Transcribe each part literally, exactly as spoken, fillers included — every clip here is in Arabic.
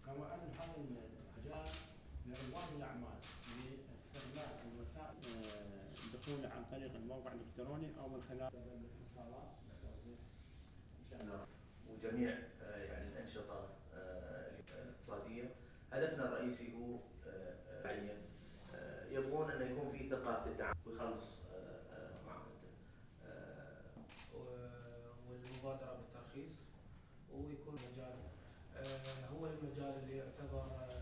كما أن هذا المجال لرواد الأعمال لاستغلال الوسائل الدخول عن طريق الموقع الإلكتروني أو من خلال الاتصالات وجميع يعني الأنشطة الاقتصادية. هدفنا الرئيسي هو يبغون أن يكون في ثقة في التعامل ويخلص معاملته والمبادرة بالترخيص، ويكون مجال هو المجال اللي يعتبر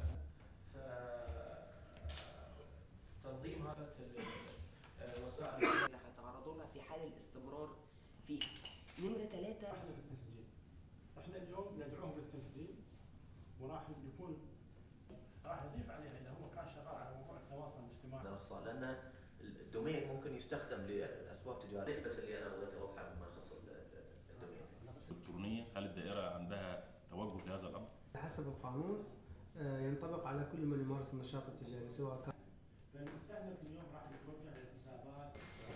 تنظيم هذا الوسائل اللي حيتعرضوا لها في حال الاستمرار فيها. نمرة ثلاثة احنا بالتسجيل، احنا اليوم ندعوهم للتسجيل وراح يكون راح نضيف عليها اذا هو كان شغال على موضوع التواصل الاجتماعي، لان الدومين ممكن يستخدم لاسباب تجاريه، بس اللي انا بغيت اوضحها بما يخص الدومين. الالكترونيه، هل الدائره عندها توجه في هذا الامر؟ حسب القانون ينطبق على كل من يمارس النشاط التجاري سواء كان. فالمستهلك اليوم راح يتوجه للحسابات.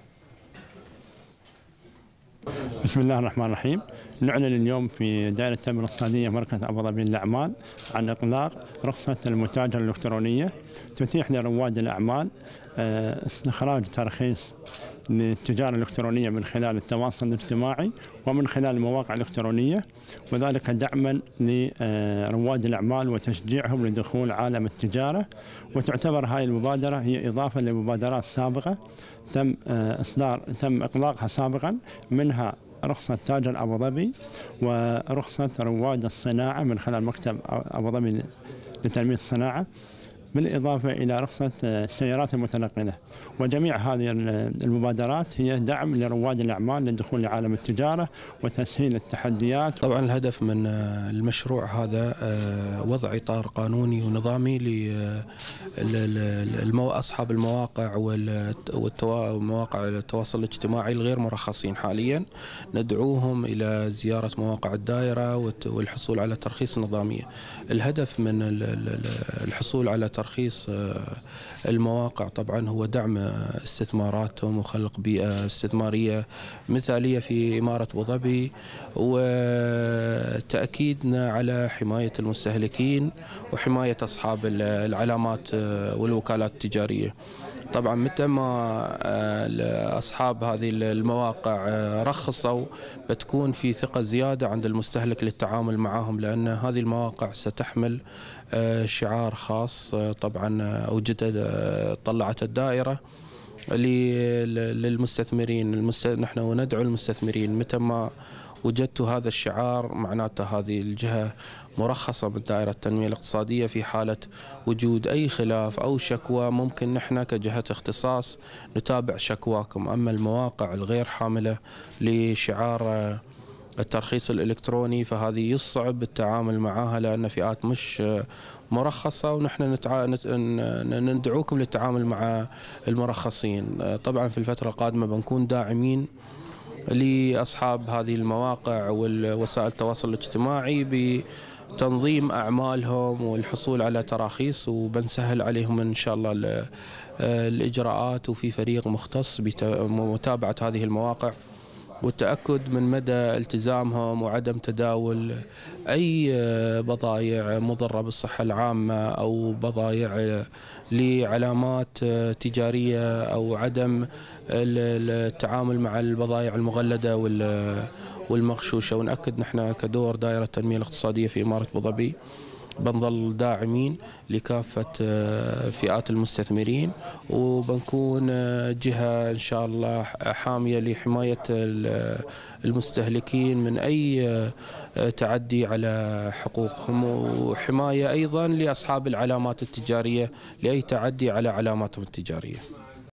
بسم الله الرحمن الرحيم. نعلن اليوم في دائرة التنمية الاقتصادية مركز أبو ظبي للأعمال عن إطلاق رخصة المتاجرة الإلكترونية تتيح لرواد الأعمال استخراج ترخيص للتجارة الإلكترونية من خلال التواصل الاجتماعي ومن خلال المواقع الإلكترونية، وذلك دعما لرواد الأعمال وتشجيعهم لدخول عالم التجارة. وتعتبر هذه المبادرة هي إضافة لمبادرات سابقة تم إصدار تم إطلاقها سابقا، منها رخصة تاجر أبو ظبي ورخصة رواد الصناعة من خلال مكتب أبو ظبي لتنمية الصناعة، بالإضافة إلى رخصة السيارات المتنقلة. وجميع هذه المبادرات هي دعم لرواد الأعمال للدخول لعالم التجارة وتسهيل التحديات. طبعا الهدف من المشروع هذا وضع إطار قانوني ونظامي لأصحاب المواقع ومواقع التواصل الاجتماعي الغير مرخصين حاليا. ندعوهم إلى زيارة مواقع الدائرة والحصول على ترخيص نظامية. الهدف من الحصول على ترخيص المواقع طبعا هو دعم استثماراتهم وخلق بيئة استثمارية مثالية في إمارة أبو ظبي، وتأكيدنا على حماية المستهلكين وحماية أصحاب العلامات والوكالات التجارية. طبعا متى ما أصحاب هذه المواقع رخصوا بتكون في ثقة زيادة عند المستهلك للتعامل معهم، لأن هذه المواقع ستحمل شعار خاص طبعا أوجدت طلعت الدائرة للمستثمرين. نحن ندعو المستثمرين متى ما وجدت هذا الشعار معناته هذه الجهة مرخصة من دائرة التنمية الاقتصادية. في حالة وجود أي خلاف أو شكوى ممكن نحن كجهة اختصاص نتابع شكواكم. أما المواقع الغير حاملة لشعار الترخيص الإلكتروني فهذه يصعب التعامل معها لأن فئات مش مرخصة، ونحن نتع... ندعوكم للتعامل مع المرخصين. طبعا في الفترة القادمة بنكون داعمين لأصحاب هذه المواقع والوسائل التواصل الاجتماعي بتنظيم أعمالهم والحصول على تراخيص، وبنسهل عليهم إن شاء الله الإجراءات، وفي فريق مختص بمتابعة هذه المواقع والتأكد من مدى التزامهم وعدم تداول أي بضائع مضرة بالصحة العامة أو بضائع لعلامات تجارية أو عدم التعامل مع البضائع المغلدة والمغشوشة. ونأكد نحن كدور دائرة التنمية الاقتصادية في إمارة أبو ظبي بنظل داعمين لكافة فئات المستثمرين، وبنكون جهة إن شاء الله حامية لحماية المستهلكين من أي تعدي على حقوقهم، وحماية أيضا لأصحاب العلامات التجارية لأي تعدي على علاماتهم التجارية.